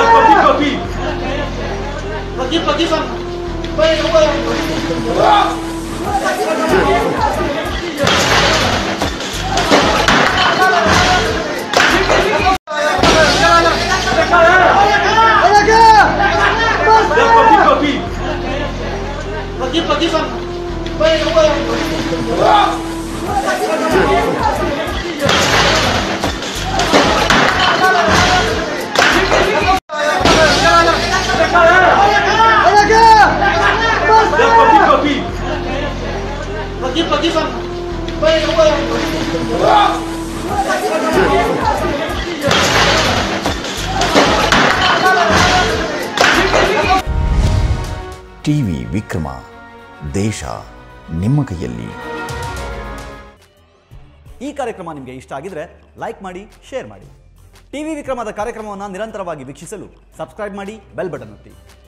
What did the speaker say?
Pergi bang. Baik. Pergi bang. Baik. Pergi bang. Baik. TV Vikrama, ದೇಶ ನಿಮ್ಮ ಕೈಯಲ್ಲಿ. ಈ ಕಾರ್ಯಕ್ರಮ ನಿಮಗೆ ಇಷ್ಟ ಆಗಿದ್ರೆ ಲೈಕ್ ಮಾಡಿ, ಶೇರ್ ಮಾಡಿ. ಟಿವಿ ವಿಕ್ರಮದ ಕಾರ್ಯಕ್ರಮವನ್ನು ನಿರಂತರವಾಗಿ ವೀಕ್ಷಿಸಲು ಸಬ್ಸ್ಕ್ರೈಬ್ ಮಾಡಿ, ಬೆಲ್ ಬಟನ್ ಒತ್ತಿ.